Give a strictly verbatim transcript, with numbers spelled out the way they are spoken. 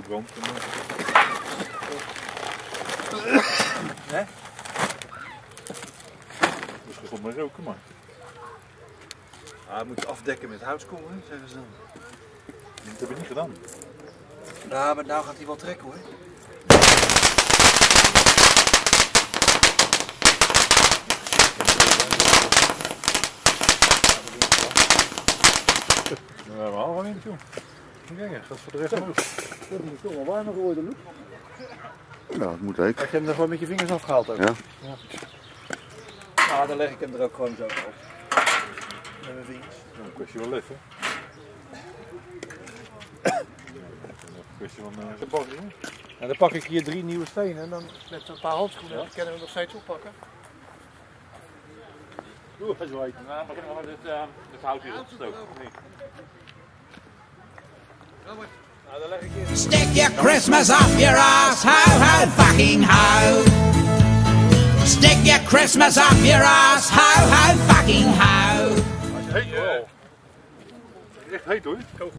brand. Hè? Dus gestopt met roken, man. Ah, moet je afdekken met houtskool, hè, zeggen ze dan. Dat heb je niet gedaan. Ja, maar nou gaat hij wel trekken, hoor. Daar hebben we allemaal in, joh. Kijk, dat gaat voor de rest omhoog. Dat is toch wel warmer geworden, Luc. Ja, dat moet ook. Heb je hem er gewoon met je vingers afgehaald ook? Ja. Ja. Nou, dan leg ik hem er ook gewoon zo op. Met mijn vingers. Ja, een kwestie van lef, hè. Een kwestie van uh, zijn bak, hè. En dan pak ik hier drie nieuwe stenen en dan met een paar handschoenen, ja. Dan kunnen we nog steeds oppakken. Oeh, dat is wel even. Nou, maar dan het, uh, het hout hier opgestoken. Nee. Nou, dan leg ik hier. Stick your Christmas up your ass, ho ho fucking ho. Stick your Christmas up your ass, ho ho fucking ho. Heet hoor. Echt heet hoor.